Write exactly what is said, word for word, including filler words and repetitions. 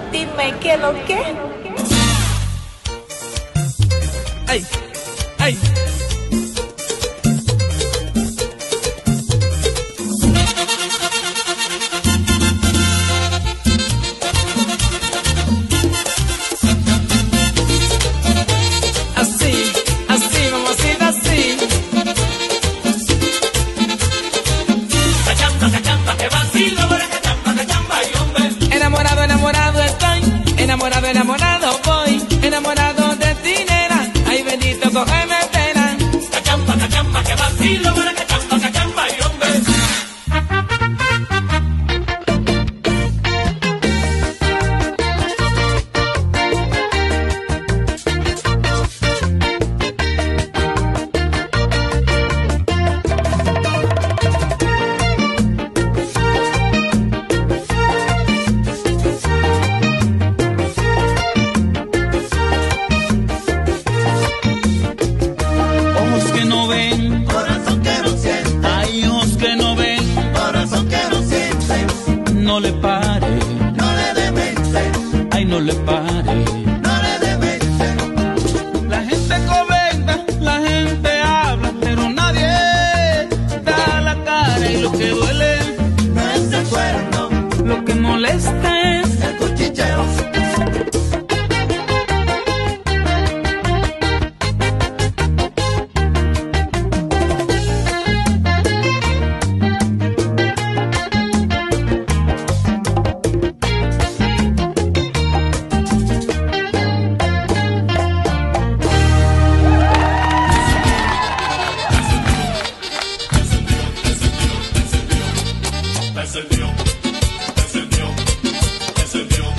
Dime qué lo que. Ay, ay. Así, así, mamacita, así. Cachamba, cachamba, que vacilo, para cachamba, cachamba, y hombre. Enamorado, enamorado estoy, enamorado, enamorado voy, enamorado de ti, nena. Ay, bendito, cógeme pena. Cachamba, cachamba, que vacilo, para cachamba, cachamba, y hombre. Ojos que no ven, Corazón que no siente, hay ojos que no ven, corazón que no siente, no le pare, no le demente, ay, no le pare. no le demente. La gente comenta, la gente habla, pero nadie da la cara y lo que duele, No es el cuerno, lo que molesta es el cuchicheo. Encendió, encendió, encendió.